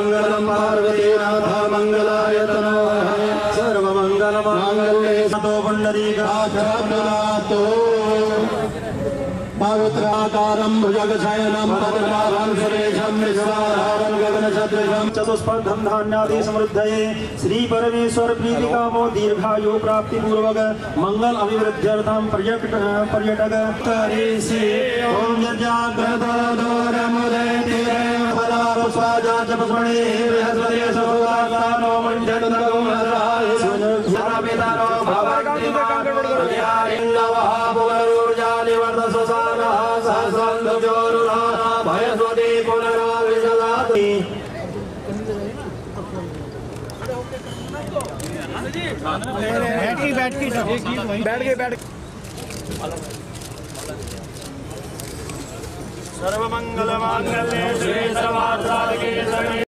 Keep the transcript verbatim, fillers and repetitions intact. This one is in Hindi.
मंगलम पार्वती नाथ मंगलाय तनो सर्वमंगल मांगल्ये तो पुंडरीकाक्षरातो पवित्राकारं भुजगशयनं पद्मनाभं सुरेशं विश्वाधारं गगनसदृशं चतुष्पदं धान्यादि समृद्धये श्री परमेश्वर प्रीतिकामो दीर्घायु प्राप्ति पूर्वक मंगल अभिवृद्ध्यर्थं पर्यटक पर्यटक करेसि ओम यज्ञाग्रतोरमुदयति फलापुष्पाजा जपस्मणे बृहस्पति सभुवानो मंजनगो हराय सुनपितानो भवन्ति मानवः पुनरुर्जा निवर्त सुसानः सहस्रन्दुजोरुणः भयस्वती पुनराविशदाति बैठ की बैठ की बैठ गए बैठ सर्वमंगल मांगल्ये शिवे सर्वार्थ साधके